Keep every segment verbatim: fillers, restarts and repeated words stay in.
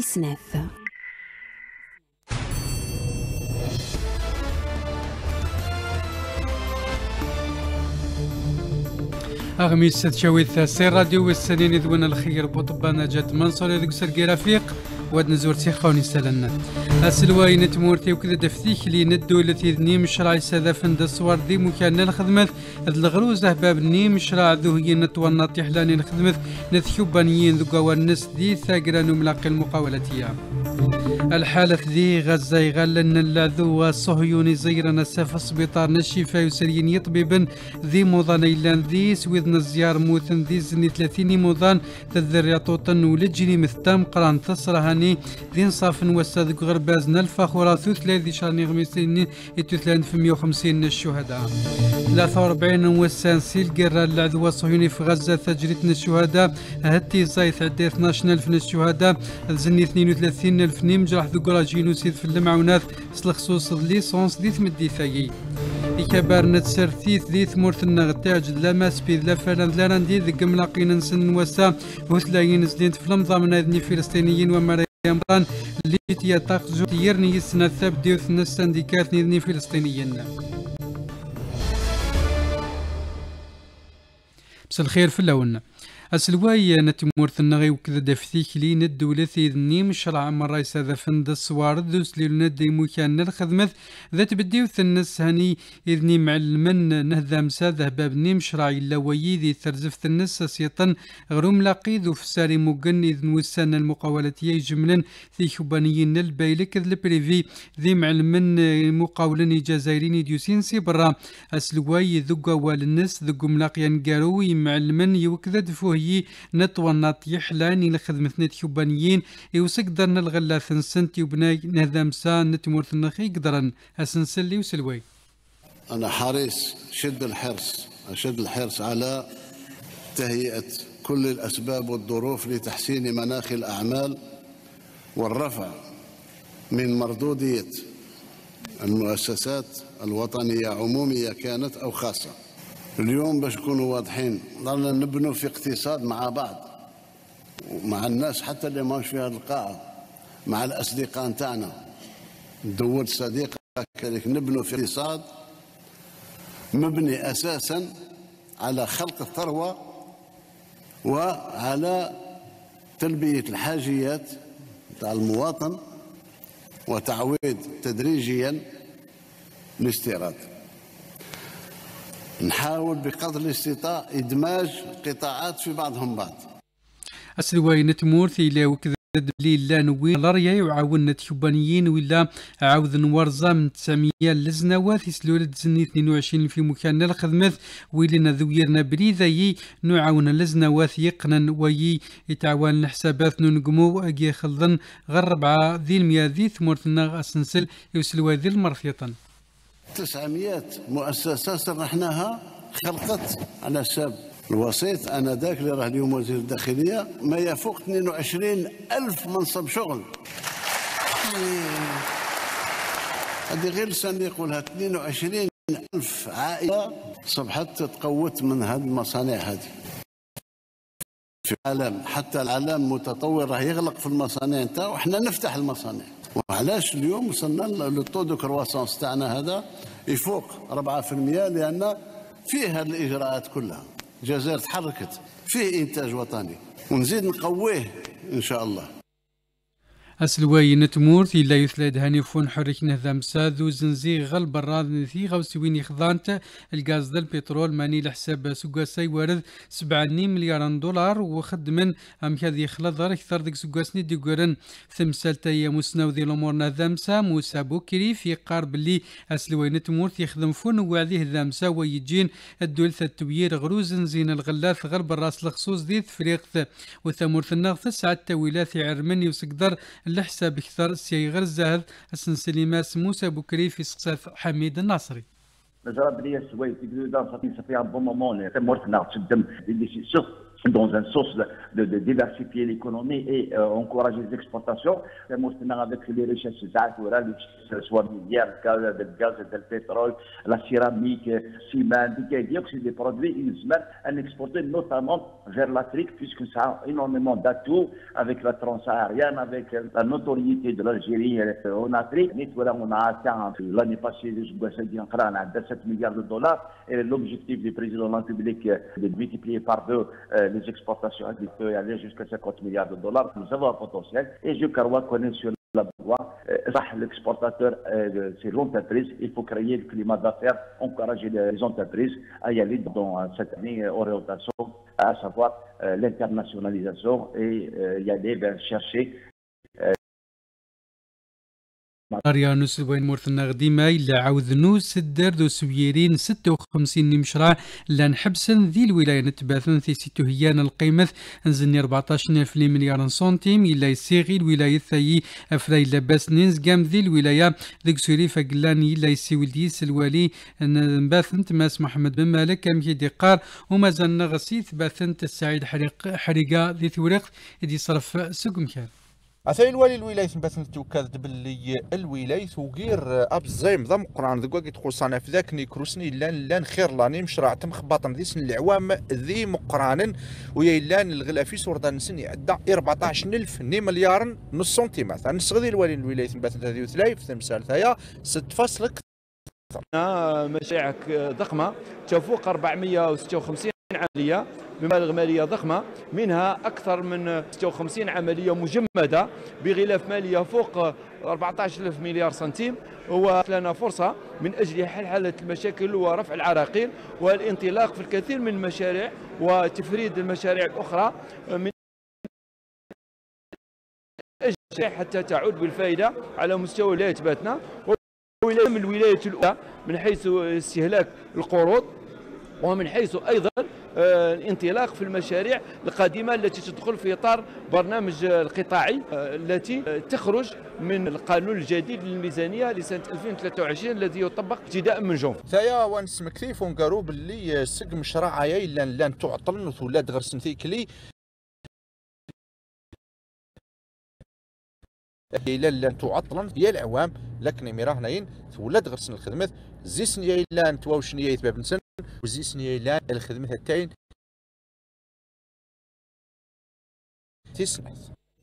snef. أغميس تشاويث سي راديو والسنين ذونا الخير بوطبانا جات منصور يذوق سرقي رفيق واد نزور تيخاوني سالنا السلواي نتمورتي وكذا دفتيك لي ندو التي ذني مشراع ساذا فند الصور دي مكان الخدمة هاد الغروزة باب ني مشراع ذو هي نتوانا تحلاني الخدمة نثيوبانيين ذو قوانس دي ثاقران وملاقي المقاولتية الحالة ذي غزة يغلن اللاذو الصهيوني زيرنا ساف سبيطار الشفاء يسرين يطبيبا ذي موضان إيلان ذي سويدنا الزيار موثن ذي زني ثلاثين موضان تذريا طوطن ولجني مثتام قران تصرهاني ذي نصاف وسادق غربازنا الفخورة ثلاثة ذي شهر غميسين يتثلان في مئة وخمسين الشهداء ثلاثة وأربعين وسان سيل قرى اللاذو الصهيوني في غزة تجريتنا الشهداء هتي زايد عدي اثنا عشر ألف الشهداء زني اثنين وثلاثين ألف نيم راح ذكر جينوسيد في المعونات سلخصوص ليسونس دي ثمدي ثايي إكبار نتسرثيث ذي ثمورث النغتاج لا ماسبيد لا فلان لا راندي ذي ملاقين نسن وسا وثلاين زلين في المضامن اذني فلسطينيين ومريم بران اللي تيتاقزو تيرني السنة ثابديو ثنا السنديكات نذني فلسطينيين. بس الخير في اللون السلواي نتمورث النغي وكذا دفتيك لي ندولة ذني مشرع مرايس هذا فند الصوار ذوس لي ندي مكان الخدمة ذات بديو ثنس هاني إذني معلمن نهذا مساذه بابني مشرع إلا ويذي ثرزفت النس سيطن غروم لاقي ذو فساري مقن إذن وسان المقاولتية جملا ذي خبانيين البايلك ذي البريفي ذي معلمن مقاولني جزائريني ديوسين سي برا السلواي ذقا والنس ذقو ملاقيان قاروي معلمن يوكذا دفوه نتونط يحلاني لخدمتنا تيوبانيين يوسك درنا الغلاث نسنتي وبناي نهذا مسا نتمورث النخي قدرا اسنسلي وسلوي. انا حريص شد الحرص اشد الحرص على تهيئة كل الاسباب والظروف لتحسين مناخ الاعمال والرفع من مردودية المؤسسات الوطنية عمومية كانت او خاصة. اليوم باش نكونوا واضحين ضلنا نبنوا في اقتصاد مع بعض ومع الناس حتى اللي ماش في هذه القاعة مع الأصدقاء نتاعنا الدول الصديقة كذلك نبنوا في اقتصاد مبني أساسا على خلق الثروة وعلى تلبية الحاجيات نتاع المواطن وتعويض تدريجيا الاستيراد. نحاول بقدر الاستطاعة إدماج القطاعات في بعضهم بعض. السلواي نتمورث إلى وكذا بلي لا نوي لاريا يعاون تيوبانيين ولا عاود نورزا من تسعمية لزنوات يسلول تزني اثنين وعشرين في مكان الخدمة ويلنا ذويرنا بريذاي نعاون لزنوات يقنن وي يتعاون الحسابات ننقمو اجي خلضن غير ربعة ذي المياه ذي ثمورتنا اسنسل يوسلوا ذي المرفيطن. تسعمية مؤسسة سرحناها خلقت على حساب الوسيط أنا ذاك اللي راه اليوم وزير الداخلية ما يفوق اثنين وعشرين ألف منصب شغل. هذه غير لسان يقولها اثنين وعشرين ألف عائلة صبحت تقوت من هذه المصانع هذه. في العالم حتى العالم متطور راه يغلق في المصانع نتاعو وحنا نفتح المصانع. وعلاش اليوم وصلنا للطو دو كرواسونس تاعنا هذا يفوق أربعة بالمئة لأن فيه هذه الإجراءات كلها. الجزائر تحركت فيه إنتاج وطني ونزيد نقويه إن شاء الله. السلواي نتمورث إلا يثلاد هانيفون حرك نهذا مساذو زنزي غل براد نثي غوسويني خضانت الغاز ديال البترول ماني لحساب سوغاساي وارد سبعة مليار دولار وخد من ام كذي خلط اكثر ديك سوغاسني ديكورن ثمسالتا يا مسناو ذي الامور نهذا مسا موسى بوكري في قارب اللي السلواي نتمورث يخدم فون وعليه ذا مسا ويجين الدول التوير غروز زين الغلاث غرب الراس الخصوص ذي تفريق وثمورث النغث ساعة تاويلات عرمني وسقدر الحساب اكثر سي غير الزاهد السنسليماس موسى بكري في سقساف حميد الناصري. جرب لي السويد يقولوا دار صافي صافي ان بون مومون تمورتنا تشدم اللي شوف dans un sens de, de, de diversifier l'économie et euh, encourager les exportations. Avec les richesses, soit minières, le gaz, le pétrole, la céramique, le ciment, c'est des produits à exporter notamment vers l'Afrique, puisque ça a énormément d'atouts avec la transaérienne, avec la notoriété de l'Algérie en Afrique. On a atteint l'année passée sept milliards de dollars et l'objectif du président de la République de multiplier par deux les exportations agricoles et aller jusqu'à cinquante milliards de dollars. Nous avons un potentiel et je crois qu'on est sur la voie. L'exportateur, c'est l'entreprise. Il faut créer le climat d'affaires, encourager les entreprises à y aller dans cette année orientation, à savoir l'internationalisation et y aller vers chercher. ريانوس وين مورثنا غديما إلا عاود نوس الدار دو سويرين ستة وخمسين مشروع لان حبسن ذي الولاية نتباثن في ستو هيان القيمة نزني أربعطاش ألف مليار سنتيم إلا يسيغي الولاية ثاي أفراي لاباس نينز قام ذي الولاية ذيك سوري فقلاني إلا يسيو الديس الوالي نباثنت ماس محمد بن مالك أم يدي قار ومازال نغسيث باثنت السعيد حريق حريقة ذي ثوريق يدي صرف سوق مكان. عسى الوالي الولاية مثلا توكاد باللي الولاية وغير ابزايم ضم قران ذكوا كيدخل صنع في ذاك نيكروسني لان لان خير لاني مشروع تم خباطن ذي سن العوام ذي مقرانا ويا لان الغلا في سوردان سن يعدى أربعطاش ألف مليار نص سنتيمتر نسغدي الوالي الولاية مثلا هذه ثلاث في المسألة ثايا ست فاصل مشاريع ضخمة تفوق أربعمئة وستة وخمسين عملية بمبالغ مالية ضخمة، منها أكثر من ستة وخمسين عملية مجمدة بغلاف مالية فوق أربعطاش ألف مليار سنتيم، ولنا فرصة من أجل حل المشاكل ورفع العراقيل والانطلاق في الكثير من المشاريع وتفريد المشاريع الأخرى من أجل حتى تعود بالفائدة على مستوى ولايتنا ومن الولاية الأولى من حيث استهلاك القروض ومن حيث أيضا الانطلاق في المشاريع القادمة التي تدخل في إطار برنامج القطاعي التي تخرج من القانون الجديد للميزانية لسنة ألفين وثلاثة وعشرين الذي يطبق ابتداء من جونفي. ثايا وانس مكثيف ونقارو باللي سق مشروع عيا لان لان تعطل ولاد غير سنثيكلي إلا لان تعطلا هي العوام لكن ميراه هناين ولاد غير سن الخدمات زي سنيا لان تواوشنيا يتباب نسن وزي سنيا لان الخدمات التاين تسمع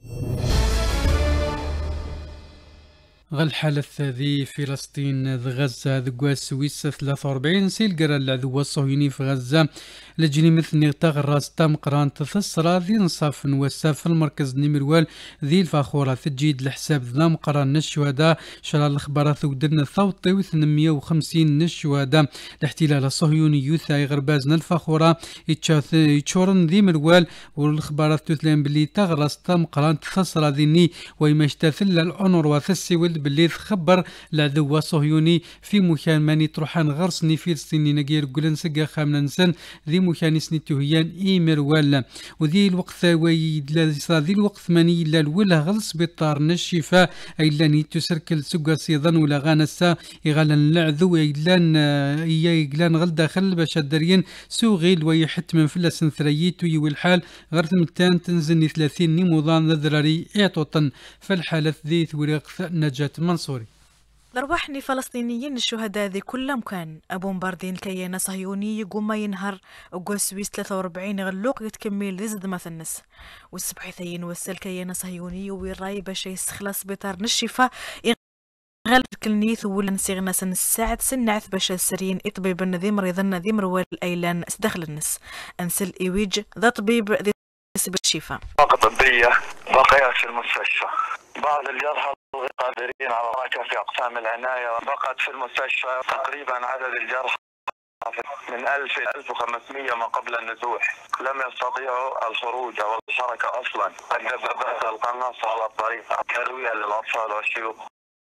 غل حالة ذي فلسطين غزة ذقوا السويس ثلاثة وأربعين سيل قرا العدو الصهيوني في غزة لجني مثل نغتاغ الراس تام قران تفسر ذي نصاف نوساف في المركز نمروال ذي الفاخورة تجيد الحساب ذا مقران الشهداء شرع الأخبارات ودرنا ثوطي وثمانمئة وخمسين الشهداء الاحتلال الصهيوني يوثاي غربازنا الفاخورة يتشورن ذي مروال والأخبارات تثلين باللي تغرس تام قران تفسر ذيني ويمشتثل العنر وثسي باللي تخبر العدو الصهيوني في مكان ماني تروحان غرسني فلسطيني نقير قلن سقا خامنا نسن ذي مكان سنتوهيان ايمر ولا وذي الوقت ذي الوقت ماني الا الولا غلس بالطار الشفاء الا ني تسركل سقا سيضا ولا غانسا يغلن العدو ايلان ايلان غل داخل باش الدريين سوغيل ويحت من فلسن ثرييتو يوي الحال غرت متان تنزلني ثلاثين نموضان ذراري اعطوطن فالحالة ذي ثوريق نجاة منصوري. الأرواحني فلسطينيين الشهداء ذي كلهم كان أبو مباردين الكيانة صهيوني يقوم ما ينهر وقوى سويس ثلاثة وأربعين غلوق يتكمل ذي زد مثنس والسبحيثين وسل كيانة صهيوني ويراي باش يستخلص بطار الشفاء غالب كلنيث ولا نسيغنا سن الساعة سنعث باش السرين يطبيب النذي مريض النذي مروال الأيلان سدخل النس أنسل إيويج ذا طبيب ذي بالشفاء. طاقة طبية بقيت في المستشفى. بعض الجرحى غير قادرين على الركض في أقسام العناية. بقت في المستشفى تقريبا عدد الجرحى من ألف إلى ألف وخمسمئة ما قبل النزوح. لم يستطيعوا الخروج أو الحركة أصلا. الدبابات القناصة على الطريق ترويها للأطفال والشيوخ.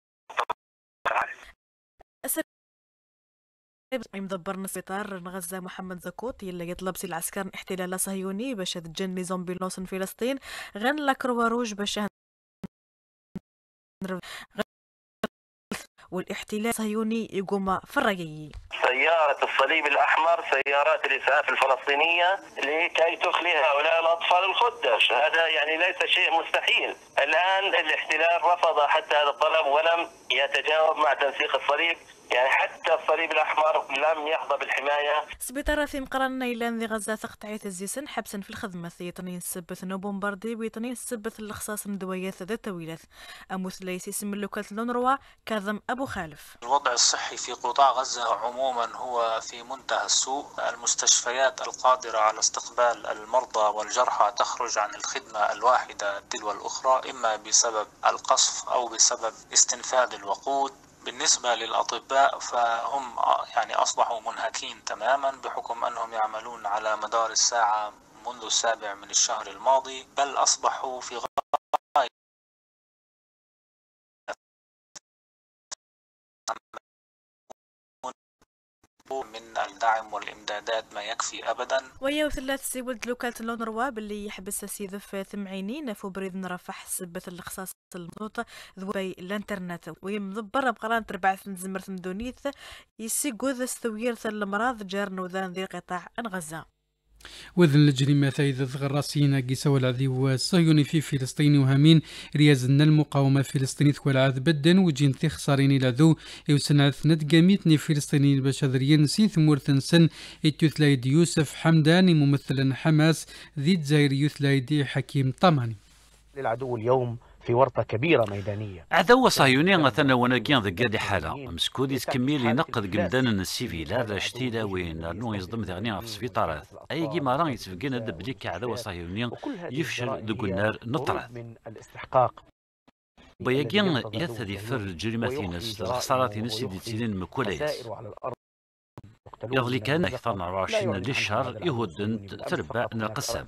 مدبرنا السبيطار غزة محمد زكوت يلي يطلب سي العسكر احتلال صهيوني باش تجني زومبي لوسن فلسطين غن لا كروا روج باش والاحتلال الصهيوني يقوم في الرقي. سيارة الصليب الأحمر سيارات الإسعاف الفلسطينية لكي تخلي هؤلاء الأطفال الخدش، هذا يعني ليس شيء مستحيل. الآن الاحتلال رفض حتى هذا الطلب ولم يتجاوب مع تنسيق الصليب، يعني حتى الصليب الأحمر لم يحظى بالحماية. سبيطار في مقرن إيلان ذي غزة تقطعية الزيسن حبسا في الخدمة يطنين السبت نوبومباردي ويطنين السبت الخصاص ندويات ذات طويلة أموث ليس اسم اللوكالة لونروا كاظم أبو خالف. الوضع الصحي في قطاع غزة عموما هو في منتهى السوء. المستشفيات القادرة على استقبال المرضى والجرحى تخرج عن الخدمة الواحدة تلو الأخرى، إما بسبب القصف أو بسبب استنفاد الوقود. بالنسبة للأطباء فهم يعني أصبحوا منهكين تماما بحكم أنهم يعملون على مدار الساعة منذ السابع من الشهر الماضي، بل أصبحوا في غاية من الدعم والإمدادات ما يكفي أبدا. ويا ثلاث سيولد لوكالة لونروا باللي يحبس سيدف ثمعينين في بريد نرفح سبة الخصاص المضوطة ذوبي الانترنت ويمضبر بقران تربع زمر ثمدونيث يسيقوذ استوير المراض جارن وذان ذي قطاع غزة. وذن الجريمة إذا الراسيين قيسا والعذيب الصهيوني في فلسطين وهامين ريازنا المقاومة الفلسطينية والعذ بدا وجين ثي خسارين العذو يوسن ندقاميتني فلسطينيين بشذريين سيث مورتنسن اتيوثلايد يوسف حمداني ممثلا حماس ذي الجزائر يوثلايدي حكيم طماني. للعدو اليوم في ورطة كبيرة ميدانية. عدو صهيوني غثنا وناقيان ذقادي حالة مسكودي تكميل ينقذ قمدان السيفيل هذا شتيدا وين نو يصدم ثغني في السبيطارات اي كيما راه يتفقنا دبليك عدو صهيوني يفشل ذوك النار نطرات من الاستحقاق بياقين يثدي فر جريماتينس الخساراتينس اللي تسيلين مكولايس يغلي كان أكثر من أربعة وعشرين للشهر يهودن تربع القسام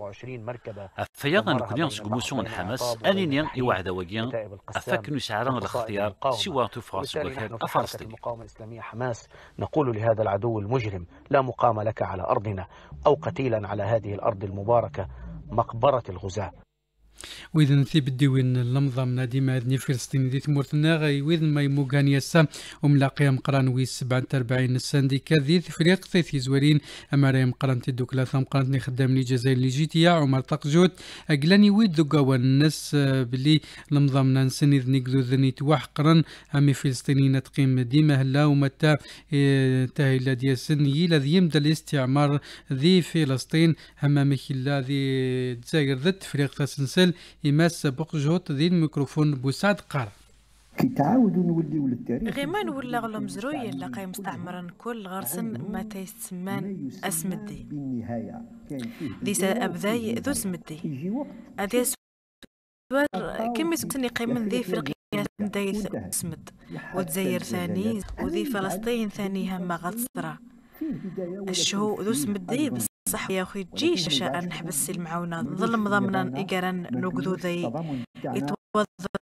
أفياغن كنيانس قموسون حماس أنينيان يوعد وجيان أفاك نسعران الاختيار سوى تفرس وفاك أفلسطين. المقاومة الإسلامية حماس نقول لهذا العدو المجرم لا مقام لك على أرضنا أو قتيلا على هذه الأرض المباركة مقبرة الغزاة. وإذا نثيب الديوين اللمضة من ديما أذني فلسطين دي ثمورتنا غي وإذا ما يموغان يسا وملاقيا مقران ويس سبعة أربعين السانديكا ذي فريق ثيثي زوارين أما رايا مقران تدوك ثم مقران خدام لي جزائر اللي جيتيا عمر طقجوت أقلاني ويد ذوكا والناس بلي لمضة من نسن إذ نقذو ذني توحقرا أمي فلسطينيين تقيم ديما هلا ومتى تاهيلا دياسن يلا ذي يمدى الاستعمار ذي فلسطين أما مخلا ذي جزائر ذات فريق ثاسنسل يماس بقجوت ذي الميكروفون بوسعد قار كي تعاودوا نوليو للتاريخ غيمان ولا غلم زروي لقى مستعمرا كل غرسن ما تيسمان اسمدي بالنهايه ذي ابذاي ذو سمدي هذه سوار كم يسكني قيمن ذي فرقية دايث اسمد وتزير ثاني وذي فلسطين ثاني هم غتصرا الشهو ذو سمدي صح يا اخي تجيش شاء نحبس المعاونة ظلم ضمنا إيجارا نقذو ذي يتوظف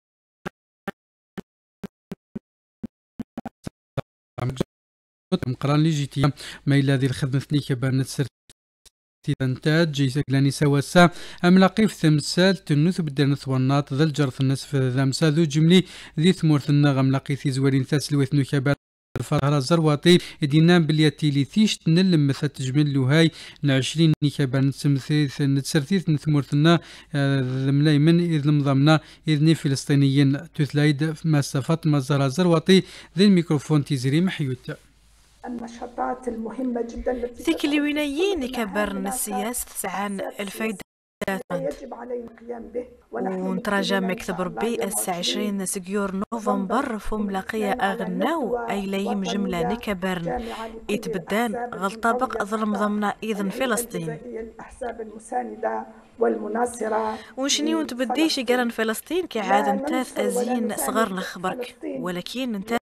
مقران لي جيتي ما إلا ذي الخدمة ثنيك بان تسر تنتاج جيسا كلاني سواسا أملاقي في ثمسال تنوث بدنا ثوانات ذا الجرث الناس في ذا مسا ذو جملي ذي ثمورثنا غملاقي في زوارين ثاس لوثنو كبار الفرهرة زرواطي دينا بلياتي لي تيش تنلم مثل تجمل لهاي عشرين نيكابان نتسمثيث نتسرثيث نثمورثنا ذملاي من إذ المضامنا إذني فلسطينيين تثلايد ماسا فاطمة زهرة زرواطي ذي الميكروفون تيزري محيوت. النشاطات المهمة جدا ذيك اللي وينيين كبرنا السياسة عن الفايدة يجب علينا القيام به ونتراجع مكتب ربي الساعة عشرين سجيور نوفمبر فم لاقية أغناو أي لايم جملة نكبرن يتبدان غلطابق ظلم ضمنا إذن فلسطين الأحزاب المساندة والمناصرة وشني ونتبديش قرن فلسطين كعادة نتاث أزين صغر لخبرك ولكن نتاث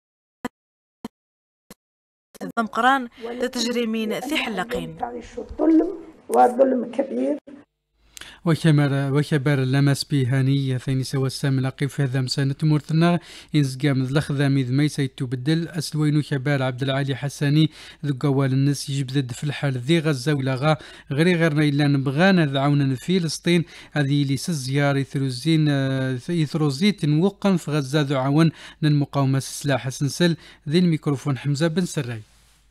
ضم قران تجري من ثي حلقين تعيش الظلم وظلم كبير. وكمر وكبر لمس بهانية ثاني سوى السام لقي في هذا مسانة مورثنا إنزقام ذلخ ميذ ميسا يتبدل أسلوينو كبار عبد العالي حساني ذو قوال الناس يجبد في الحال ذي غزة ولا غير غيرنا إلا نبغانا ذعونا في فلسطين هذه ليس الزيارة يثروزين يثروزيت وقا في غزة ذو عون المقاومة سلاح سنسل ذي الميكروفون حمزة بن سراي.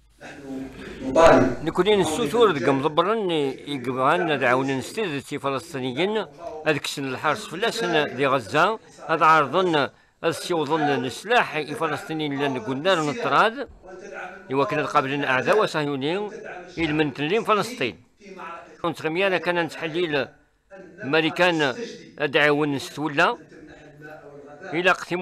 نكونين السوثور دقا مضبرن يقبغان دعونا نستيد في فلسطينيين هذيك السن الحرس فلاسن ذي غزة هذا عرضن السيوضن السلاح الفلسطينيين اللي قلنا لهم الطراد إوا كنا قابلين أعداء وصهيونيين المنتلين فلسطين كنت رميانا كان نتحليل ماريكان دعونا نستولى إلى قتموا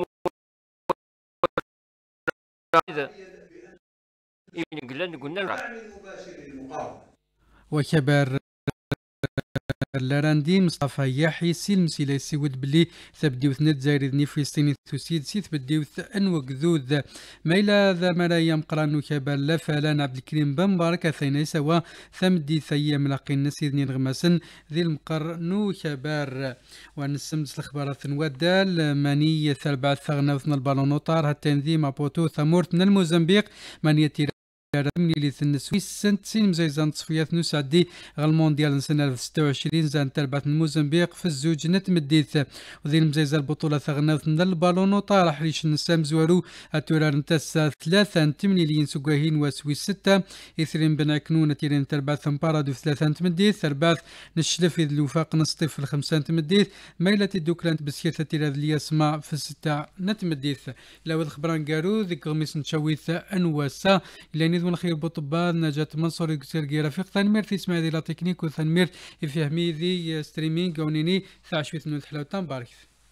وكبر لاراندي مصطفى يحيى سيل مسيلة سيود بلي ثبديو ثنت زايردني فلسطيني ثوسيد سيت بديو انوك ذوذ ميلا ذا مرايا مقرانو كبر لا فلان عبد الكريم بن بارك ثيني سوا ثمدي ثيا ملاقين نسيدني الغماسن ذي المقر نو كبار ونسمت الاخبارات ودال ماني ثربع ثغنا وثنا البالونوطار التنظيم ابوتو ثمورت من الموزمبيق ماني من اللي السويس سنت سين مزيزان تصفيات نسعدي غالمونديال سنة ألف وستة وعشرين زان تربعت الموزمبيق في الزوج نتمديث وذي المزيزة البطولة ثغناث من البالون وطارح ريش النسام زوارو التورار نتسا ثلاثة تمني لين سقاهين وسويس ستة إثرين بن عكنون تيرين تربعت مبارادو في ثلاثة تمديث تربعت نشلف إذ الوفاق نصطف في الخمسان تمديث ميلة الدوكلانت بسيرة تيراد الياسماء في الستة نتمديث لو الخبران قارو ذيك غميس نشويث أنواسا إلى نذون خير بطبان نجاة منصور يكسر رفيق ثانمير في اسماعيل لا تكنيك وثانمير في فهمي ذي ستريمينج ونيني ثاشويت من الحلوتان بارك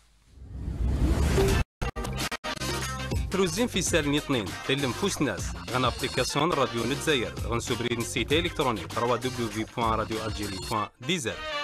تروزين في سالني اثنين تلم فوس ناس غنا ابليكاسيون راديو نتزاير غنسوبري نسيت الكترونيك روا دبليو في بوان راديو الجيري بوان ديزر